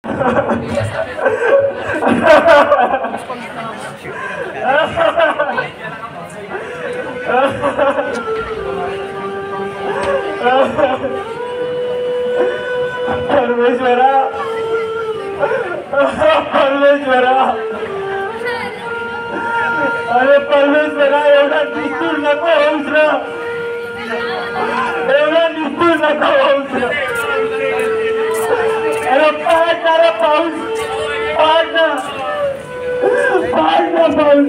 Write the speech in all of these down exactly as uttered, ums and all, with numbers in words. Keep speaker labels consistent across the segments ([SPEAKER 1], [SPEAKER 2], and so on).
[SPEAKER 1] परमेश्वरा परमेश्वरा अरे परमेश्वरा एवढा निष्ठूर नको होऊस ना, एवढा निष्ठूर नको होऊस ना. अरे पाठ ना रे पाऊस, पाठ ना पाठ ना पाऊस.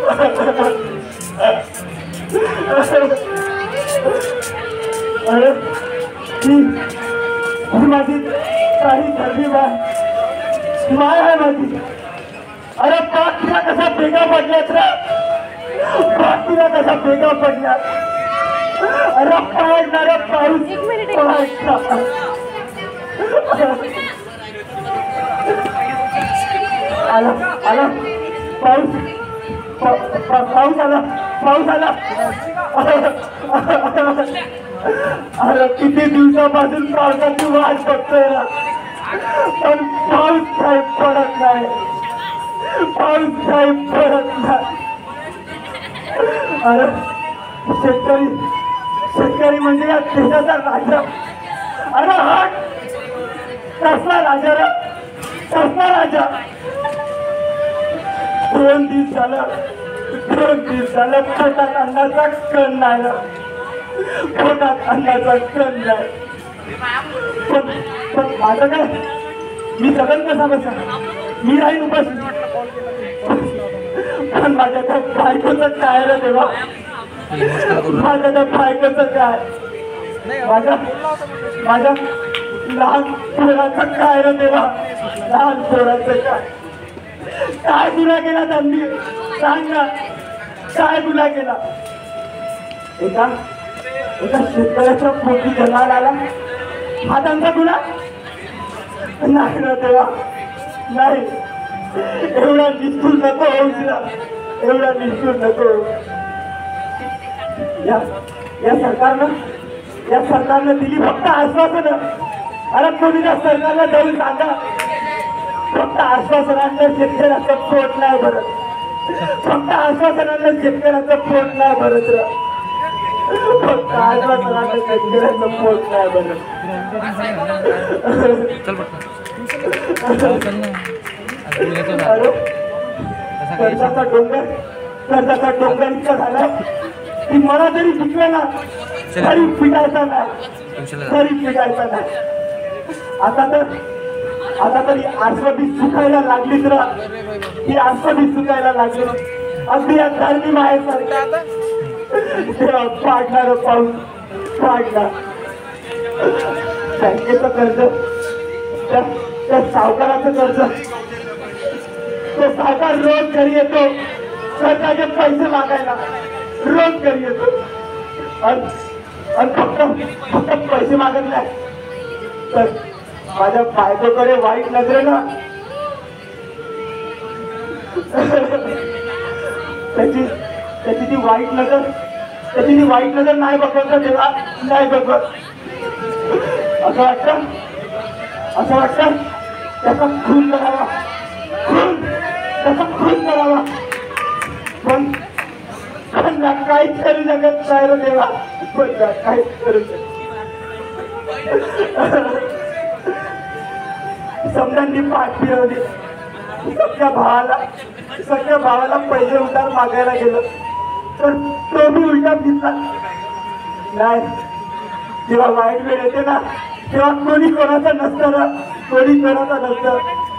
[SPEAKER 1] अरे ही माझी काही ठरली बाय माय आहे माझी. अरे पाठ तिला कसा बेगा पडल्यात रे, पाठ तिला कसा बेगा पडल्यात. अरे पाठ ना रे पाऊस, पाठ ना. आला आला पाऊस, पाऊस आला, पाऊस आला. अरे किती दिवसापासून पावसाची वाट बघतोय ना, पण पाऊस काही पडत नाही, पाऊस काही पडत नाही. अरे शेतकरी शेतकरी म्हणजे या देशाचा राजा. अरे हा कसला राजा रे, कसला राजा. दोन दिवस झालं दोन दिवस झालं पोटात अन्नाचा कण नाही, पोटात अन्नाचा कण नाही. पण पण माझं काय, मी जगन कसा बसा, मी राहीन उपाशी. पण माझ्या त्या बायकोचं काय रे देवा, माझ्या त्या बायकोचं काय, माझ्या माझ्या लहान पोराचं काय रे देवा, लहान पोराचं काय. काय गुन्हा केला त्यांनी सांग ना, काय गुन्हा केला. एका एका शेतकऱ्याच्या पोटी जन्माला आला, हा त्यांचा गुन्हा नाही ना तेव्हा, नाही. एवढा निष्ठूर नको होऊस ना, एवढा निष्ठूर नको. या या सरकारनं या सरकारनं दिली फक्त आश्वासन. अरे कोणी त्या सरकारला जाऊन सांगा, फक्त आश्वासनांना शेतकऱ्याचं पोट नाही भरत, फक्त आश्वासनांना शेतकऱ्याचं पोट नाही भरत, फक्त आश्वासनांना शेतकऱ्याचं पोट नाही भरत. कर्जाचा डोंगर कर्जाचा डोंगर इतका झाला की मला जरी शिकलं ना तरी पिटायचा नाही, तरी पिटायचा नाही. आता तर आता तरी आस्वादी सुकायला लागली तर ही आस्वादी सुकायला लागली. अगदी या धरणी माहेसारखं तेव्हा पाडणार पाऊस पाडणार. बँकेचं कर्ज, त्या सावकाराचं कर्ज, तो सावकार रोज घरी येतो कर्जाचे पैसे मागायला, रोज घरी येतो. आणि फक्त फक्त पैसे मागत नाही तर माझ्या बायकोकडे वाईट नजरेनं त्याची त्याची ती वाईट नजर त्याची ती वाईट नजर नाही बघवत तेव्हा, नाही बघवत. असं वाटतं असं वाटतं त्याचा खून करावा, खून त्याचा खून करावा. पण पण काहीच करू शकत नाही रे देवा, पण काहीच करू शकत. समजांनी पाठ फिरवली. सख्या भावाला सख्या भावाला पैसे उधार मागायला गेलो तर तो बी उलटा दिसला नाही. जेव्हा वाईट वेळ येते ना तेव्हा कोणी कोणाचा नसतं ना, कोणी कोणाचा नसतं.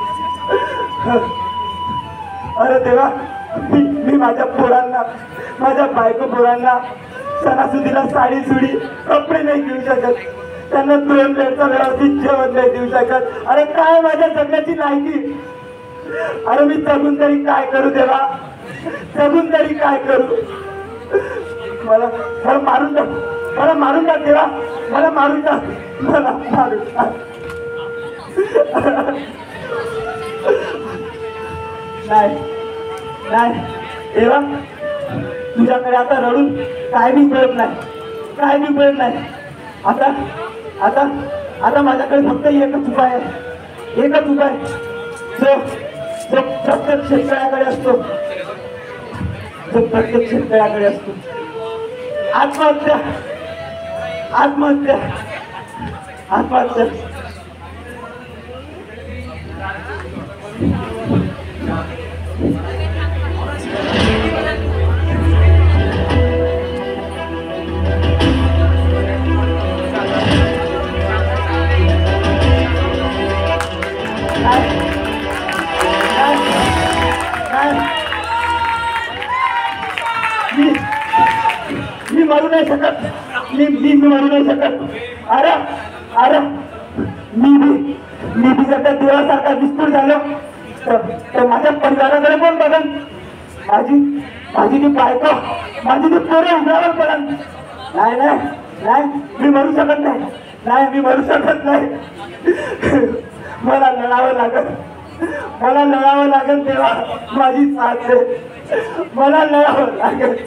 [SPEAKER 1] अरे देवा, मी मी माझ्या पोरांना माझ्या बायको पोरांना सणासुदीला साडी सुडी कपडे नाही घेऊ शकत, त्यांना दोन वेळचा व्यवस्थित जेवण नाही देऊ शकत. अरे काय माझ्या जगण्याची लायकी. अरे मी जगून तरी काय करू देवा, जगून तरी काय करू. मला मला मारून टाक, मला मारून टाक देवा, मला मारून टाक, मला मारून टाक. नाही नाही देवा, तुझ्याकडे आता रडून काय बी मिळत नाही, काय बी मिळत नाही. आता आता आता माझ्याकडे फक्त एकच उपाय आहे, एकच उपाय. जो जो प्रत्येक शेतकऱ्याकडे असतो, जो प्रत्येक शेतकऱ्याकडे असतो. आत्महत्या आत्महत्या आत्महत्या मी मरू नाही शकत. मी मी मरू नाही शकत. अरे अरे मी मी मी बी सध्या देवासारखा विस्तृत झालो तर माझ्या परिवाराकडे कोण बघन? माझी माझी ती बायको, माझी ती पोरं उघड्यावर पडन. नाही नाही नाही मी मरू शकत नाही. नाही मी मरू शकत नाही. मला लढावं लागेल. मला लढावं लागेल तेव्हा माझी साथ दे. मला लढावं लागेल.